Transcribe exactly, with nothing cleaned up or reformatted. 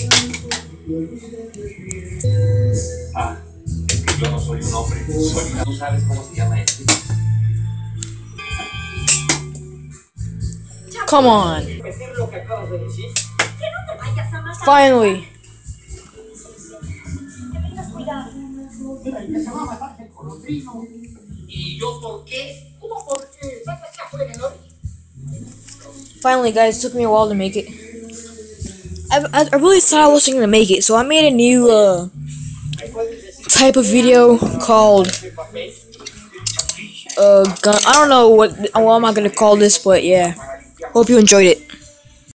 Ah, es que yo no soy un hombre sólido. ¿Tú sabes cómo se llama este? Come on. Finally. Finally, guys, it took me a while to make it. I, I, I really thought I wasn't gonna make it, so I made a new uh, type of video called uh, gun. I don't know what what am I gonna call this, but yeah. Hope you enjoyed it.